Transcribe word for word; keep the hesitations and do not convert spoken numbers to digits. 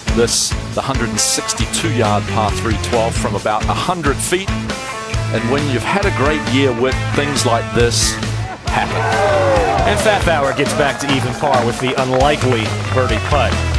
this, the one hundred sixty-two yard par three twelve from about one hundred feet. And when you've had a great year with things like this happen. And Fathauer gets back to even par with the unlikely birdie putt.